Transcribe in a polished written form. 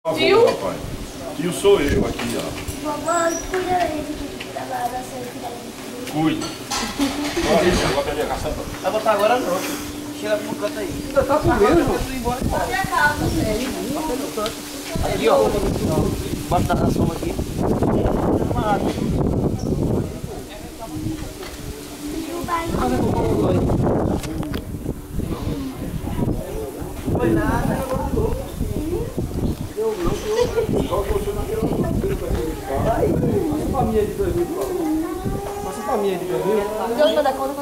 Tio? Rapaz. Tio sou eu aqui, ó. Vovó, cuida aí da sua filha. Cuida. Olha, agora cadê a caçamba? Vai botar agora não. Tira pro canto aí. Ainda tá comendo, irmão. Cadê a calça, sério? Aqui, ó. Bota a soma aqui. Foi nada. Passa pra mim aí de 2000, por favor. Passa pra mim aí de 2000. Deus manda conta